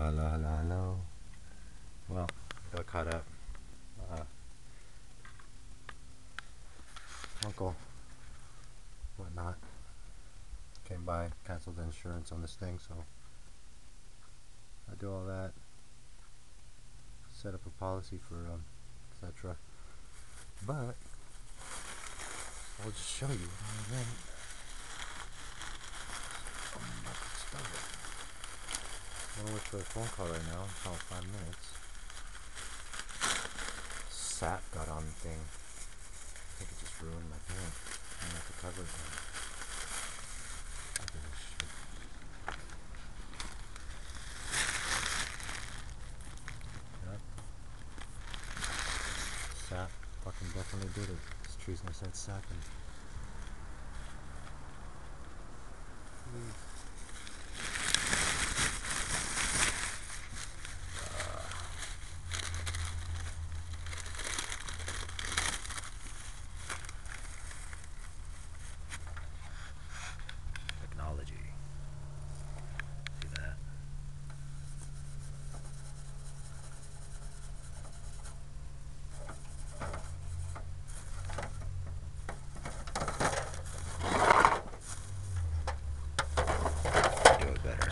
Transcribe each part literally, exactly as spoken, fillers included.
hello, hello, hello. Well, got caught up. Uh, uncle, whatnot, came by, canceled the insurance on this thing, so I do all that, set up a policy for um, et cetera. But I'll just show you. And then I'm about to start it. I'm gonna wait for a phone call right now. It's about five minutes. Sap got on the thing. I think it just ruined my thing. I'm gonna have to cover it now. Look at this shit. Yep. Sap fucking definitely did it. This tree's gonna start sapping. Technology. See that? Do it better.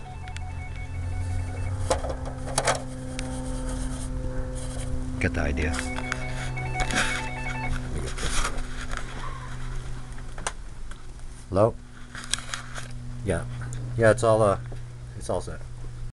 Get the idea. Let me get this. Hello? Yeah. Yeah, it's all uh it's all set.